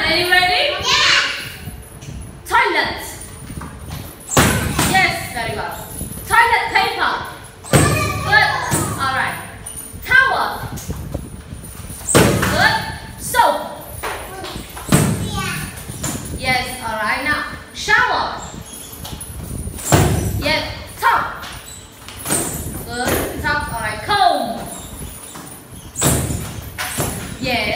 Are you ready? Yeah. Toilet. Yes, very well. Toilet paper. Good. All right. Towel. Good. Soap. Yes, all right. Now, shower. Yes, tub. Good. Tub. All right. Comb. Yes.